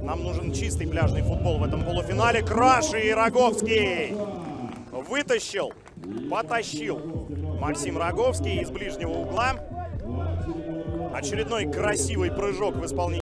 Нам нужен чистый пляжный футбол в этом полуфинале. Краш и Роговский вытащил, потащил Максим Роговский из ближнего угла. Очередной красивый прыжок в исполнении